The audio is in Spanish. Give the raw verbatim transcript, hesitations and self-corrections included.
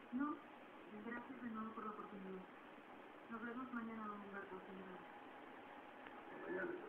No, gracias de nuevo por la oportunidad. Nos vemos mañana en un lugar considerado. Mañana.